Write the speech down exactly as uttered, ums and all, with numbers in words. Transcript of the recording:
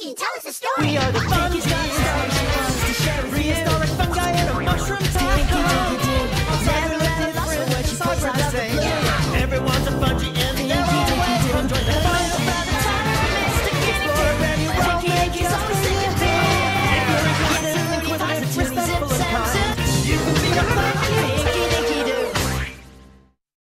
Dinky, tell us a story. We are the Fungies.